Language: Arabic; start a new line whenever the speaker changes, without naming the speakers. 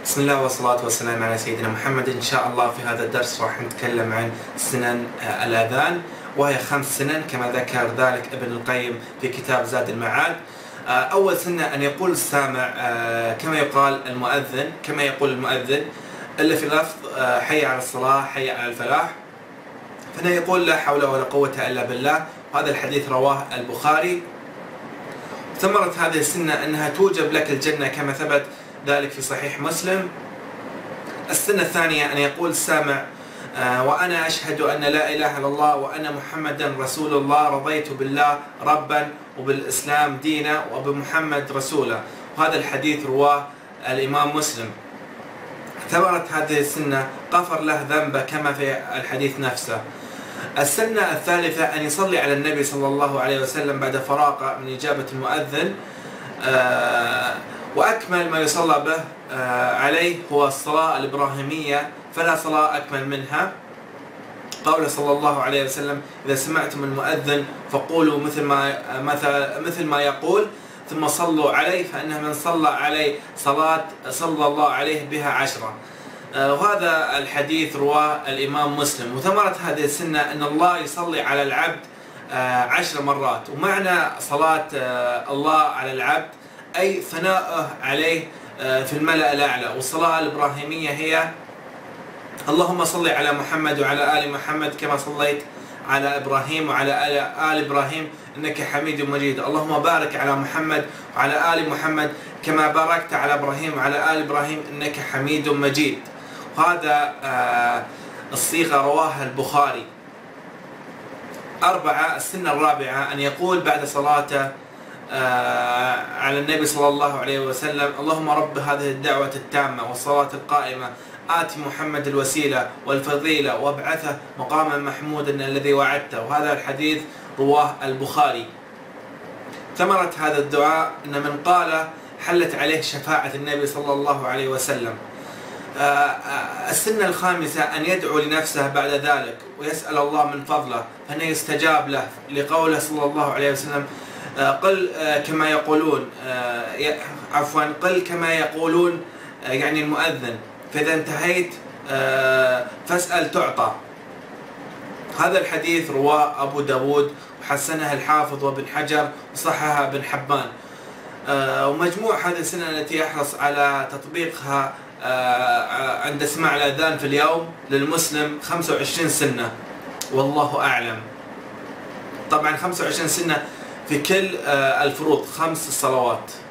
بسم الله والصلاة والسلام على سيدنا محمد. إن شاء الله في هذا الدرس راح نتكلم عن سنن الأذان، وهي 5 سنن كما ذكر ذلك ابن القيم في كتاب زاد المعاد. أول سنة أن يقول السامع كما يقول المؤذن إلا في لفظ حي على الصلاة حي على الفلاح، فإنه يقول لا حول ولا قوة إلا بالله. وهذا الحديث رواه البخاري. ثمرة هذه السنة أنها توجب لك الجنة كما ثبت ذلك في صحيح مسلم. السنة الثانية أن يقول السامع وأنا أشهد أن لا إله إلا الله وأن محمدا رسول الله، رضيت بالله ربا وبالإسلام دينا وبمحمد رسولا. وهذا الحديث رواه الإمام مسلم. ثمرة هذه السنة غفر له ذنبه كما في الحديث نفسه. السنة الثالثة أن يصلي على النبي صلى الله عليه وسلم بعد فراغه من إجابة المؤذن، وأكمل ما يصلى به عليه هو الصلاة الإبراهيمية، فلا صلاة أكمل منها. قال صلى الله عليه وسلم إذا سمعتم المؤذن فقولوا مثل ما يقول ثم صلوا عليه، فإنه من صلى عليه صلاة صلى الله عليه بها 10. وهذا الحديث رواه الإمام مسلم. وثمرة هذه السنة أن الله يصلي على العبد 10 مرات. ومعنى صلاة الله على العبد أي ثناؤه عليه في الملأ الأعلى. والصلاة الإبراهيمية هي اللهم صل على محمد وعلى آل محمد كما صليت على إبراهيم وعلى آل إبراهيم إنك حميد مجيد. اللهم بارك على محمد وعلى آل محمد كما باركت على إبراهيم وعلى آل إبراهيم إنك حميد مجيد. وهذا الصيغة رواها البخاري. 4. السنة الرابعة أن يقول بعد صلاته على النبي صلى الله عليه وسلم اللهم رب هذه الدعوة التامة والصلاة القائمة آت محمد الوسيلة والفضيلة وابعثه مقاما محمودا الذي وعدته. وهذا الحديث رواه البخاري. ثمرة هذا الدعاء أن من قال حلت عليه شفاعة النبي صلى الله عليه وسلم. السنة الخامسة أن يدعو لنفسه بعد ذلك ويسأل الله من فضله فإنه يستجاب له، لقوله صلى الله عليه وسلم قل كما يقولون قل كما يقولون يعني المؤذن، فإذا انتهيت فاسأل تعطى. هذا الحديث رواه أبو داود وحسنه الحافظ وابن حجر وصححه ابن حبان. ومجموع هذه السنة التي يحرص على تطبيقها عند سماع الأذان في اليوم للمسلم 25 سنة والله أعلم. طبعا 25 سنة في كل الفروض 5 صلوات.